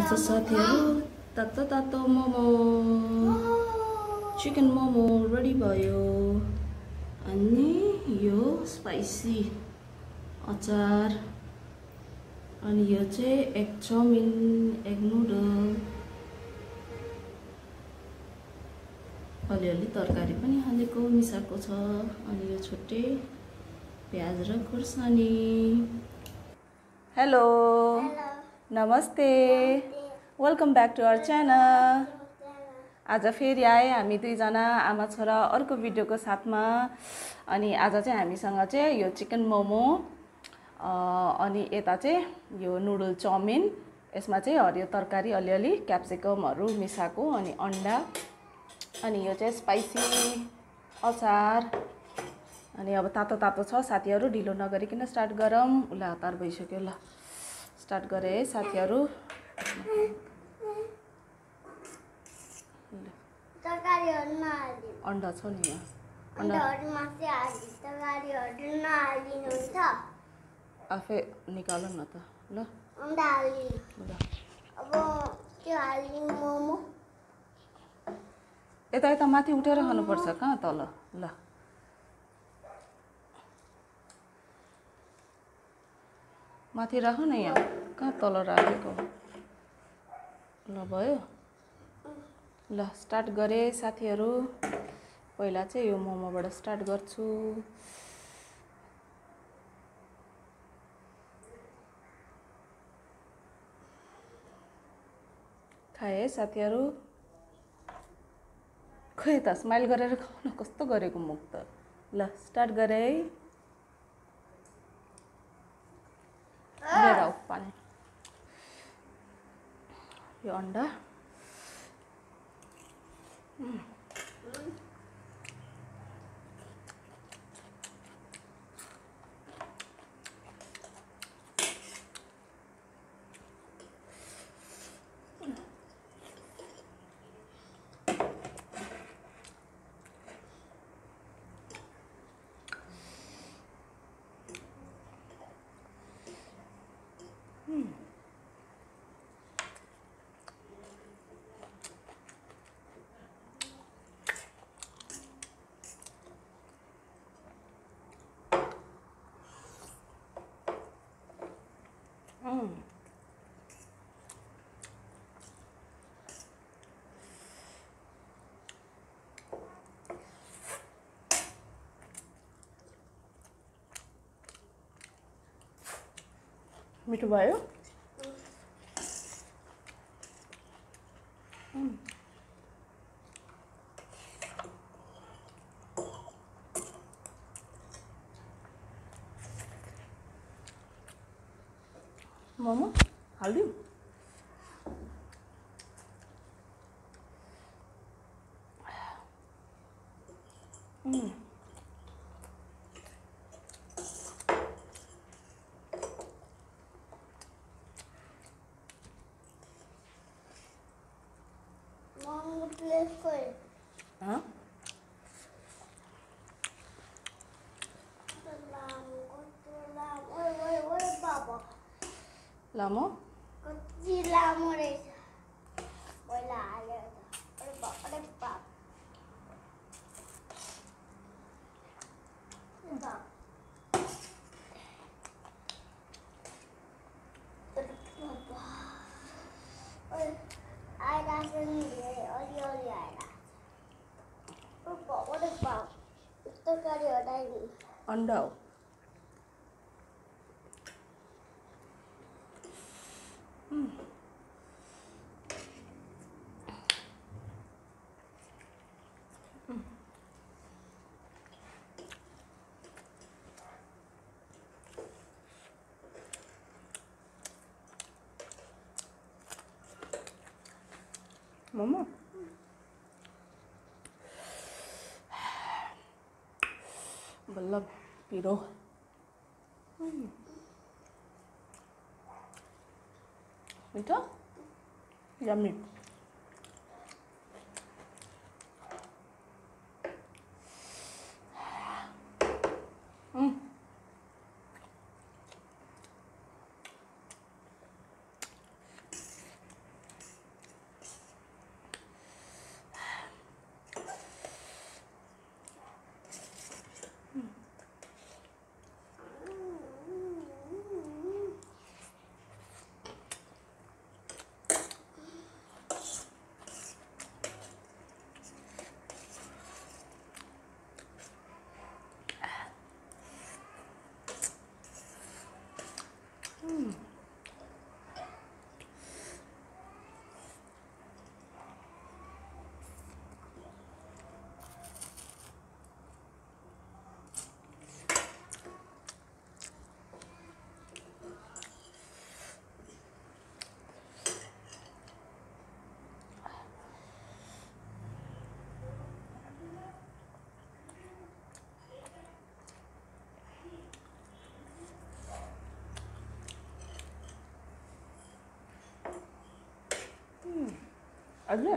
आज साथीहरु तातो तातो मोमो चिकन मोमो रेडी भयो। अनि यो स्पाइसी अचार, अनि यो चाहिँ एग चाउमिन, एग नुडल, अलिअलि तरकारी पनि हालेको मिसाएको छ। अनि यो छुट्टै प्याज र खुर्सानी। हेलो नमस्ते, welcome back to our channel. आज फेरि आए हामी दुईजना आमा छोरा अर्को भिडियोको साथमा। अनि आज चाहिँ हामीसँग चाहिँ यो चिकन मोमो अनि यता चाहिँ यो नुडल चाउमिन, यसमा चाहिँ हरियो तरकारी अलिअलि क्याप्सिकमहरु मिसाएको, अनि अंडा, अनि यो चाहिँ स्पाइसी अचार। अनि अब तातो तातो छ साथीहरु, ढिलो नगरिकन स्टार्ट गरौँ। उला हतार भइसक्यो। ल स्टार्ट गरे है साथीहरु। तरकारीहरु नहाल्नु, अंडा छ नि यहाँ। अंडाहरु मात्रै हाल्नु, तरकारीहरु नहाल्नु हुन्छ। आफै निकाल न त। ल अंडा हाल्नु। ल अब के हाल्नु? मोमो यता यता माथि उठेर खानु पर्छ, कहाँ तल। ल माथि राख न, यहाँ कहाँ तल राखेको। ल भयो। ल स्टार्ट गरे साथीहरु। पहिला चाहिँ यो मोमोबाट स्टार्ट गर्छु। खाए साथीहरु। खै त स्माइल गरेर खाउन, कस्तो गरेको मुख त। ल स्टार्ट गरे है। लिएर आऊ पानी। यो अंडा मिठो भयो। मोमो हालिदिउँ। मोमो प्लेट खोल। हाँ ओए बाबा, लामो कति लामो रहेछ। पहिला हाल्यो त। अरे बाप, अरे बाप। अंडा हो। मोमो बल्ल पिरो। मिठो यम्मी। अझै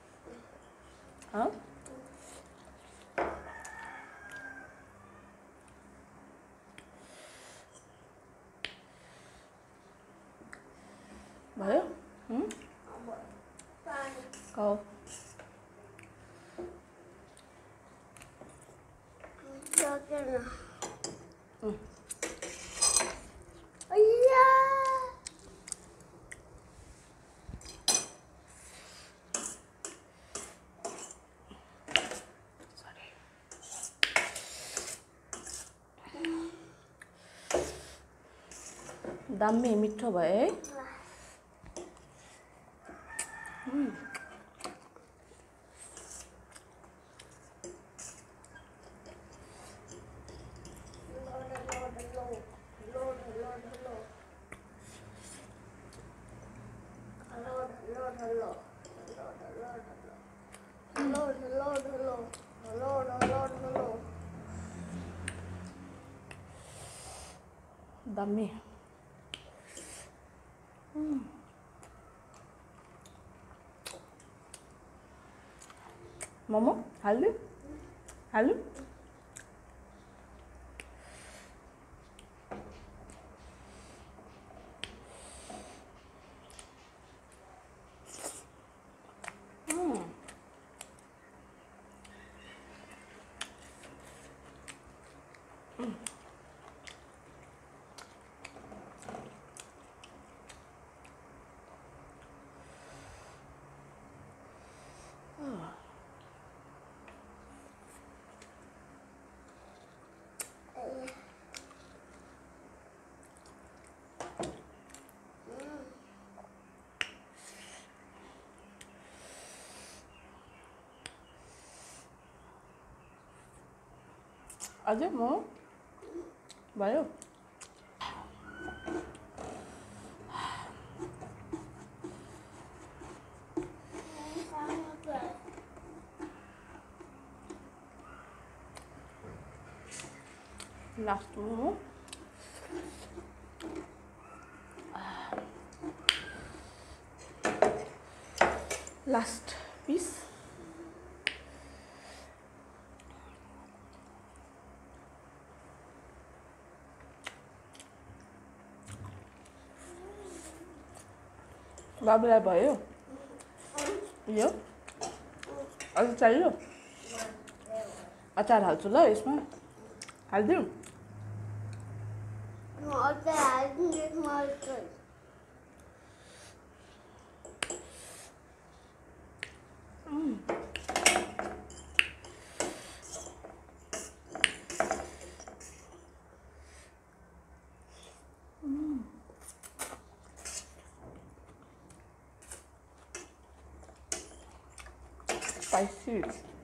भयो खाऊ दामी मिठो भयो है दामी मोमो हाल्नु हाल्नु अझै म भयो लास्ट मोमो लास्ट पिस बाबुलाई भयो यो अझ चाहियो अचार हाल्छु ल यसमा हालिदिउँ spicy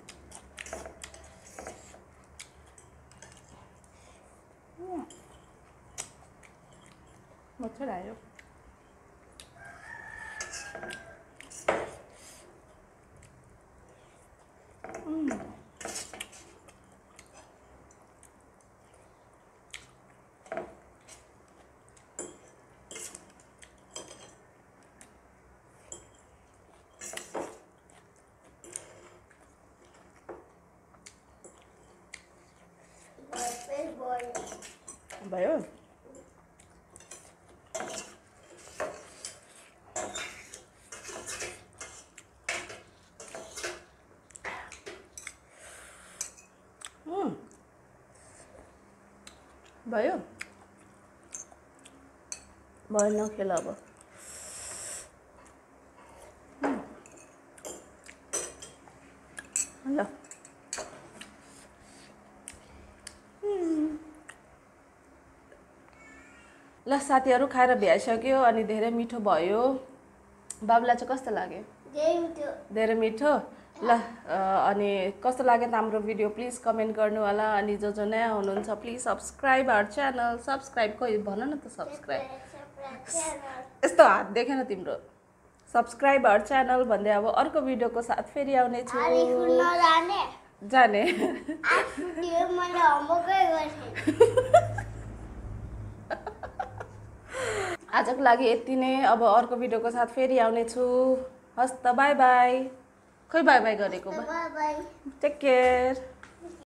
मजा आयो भयो भयो भयो नखेल अब ल ल साथीहरु खाएर भ्याइसक्यो अनि धेरै मिठो भयो बाबुलाई चाहिँ कस्तो लाग्यो धेरै मिठो ल अनि कस्तो लाग्यो त हाम्रो भिडियो प्लिज कमेन्ट गर्नु होला अनि जो जो नयाँ हुनुहुन्छ please subscribe our channel subscribe खोइ भन न त सब्स्क्राइब यस्तो हात देखेन तिम्रो सब्स्क्राइब आवर च्यानल भन्दै अब अर्को भिडियोको साथ फेरि आउने छु जाने आजको लागि यति नै अब अर्को भिडियोको साथ फेरि आउने छु हस् त बाई बाई। खै बाई बाई गरेको बा बाई बाई टेक केयर।